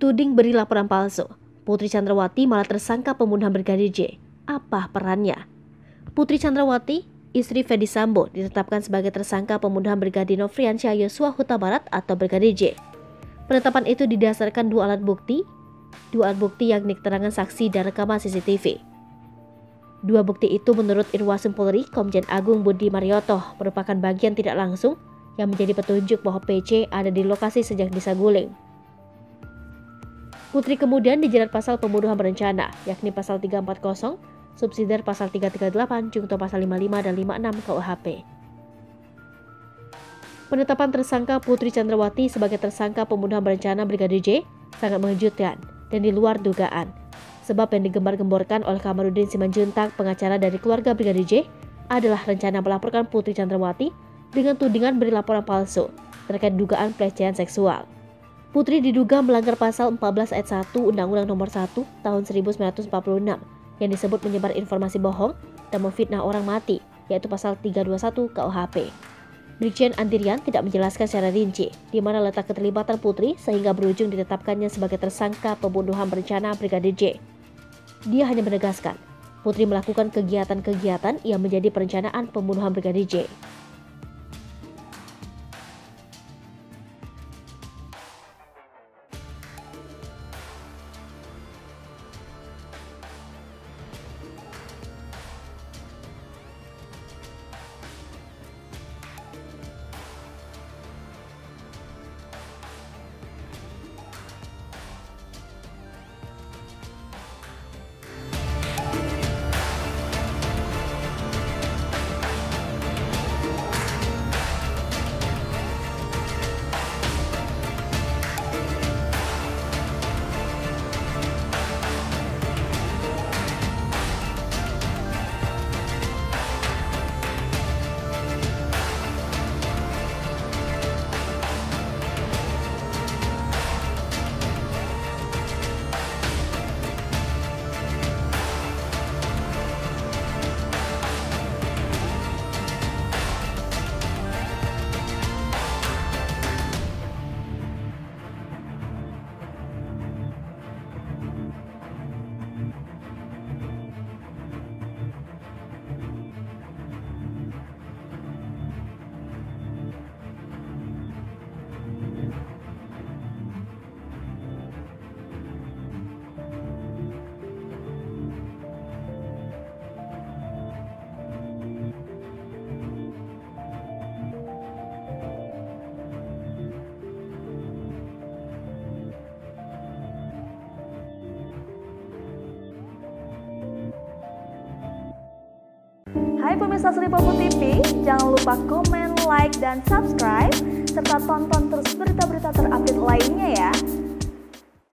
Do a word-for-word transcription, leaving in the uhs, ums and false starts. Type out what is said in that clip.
Dituding beri laporan palsu, Putri Chandrawati malah tersangka pembunuhan Brigadir J. Apa perannya? Putri Chandrawati, istri Ferdy Sambo, ditetapkan sebagai tersangka pembunuhan Brigadir Nofriansyah Yosua Huta Barat atau Brigadir J. Penetapan itu didasarkan dua alat bukti, dua alat bukti yakni keterangan saksi dan rekaman C C T V. Dua bukti itu menurut Irwasum Polri Komjen Agung Budi Marioto merupakan bagian tidak langsung yang menjadi petunjuk bahwa P C ada di lokasi sejak di Saguling. Putri kemudian dijerat pasal pembunuhan berencana, yakni pasal tiga empat nol, subsidiar pasal tiga tiga delapan, jungto pasal lima puluh lima dan lima puluh enam K U H P. Penetapan tersangka Putri Chandrawati sebagai tersangka pembunuhan berencana Brigadir J sangat mengejutkan dan di luar dugaan. Sebab yang digembar-gemborkan oleh Kamarudin Simanjuntak, pengacara dari keluarga Brigadir J, adalah rencana melaporkan Putri Chandrawati dengan tudingan beri laporan palsu terkait dugaan pelecehan seksual. Putri diduga melanggar pasal empat belas ayat satu Undang-Undang Nomor satu Tahun seribu sembilan ratus empat puluh enam yang disebut menyebar informasi bohong dan memfitnah orang mati, yaitu pasal tiga dua satu K U H P. Brigjen Andirian tidak menjelaskan secara rinci di mana letak keterlibatan Putri sehingga berujung ditetapkannya sebagai tersangka pembunuhan berencana Brigadir J. Dia hanya menegaskan, Putri melakukan kegiatan-kegiatan yang menjadi perencanaan pembunuhan Brigadir J. Hai pemirsa Sri Popo T V, jangan lupa komen, like, dan subscribe, serta tonton terus berita-berita terupdate lainnya ya.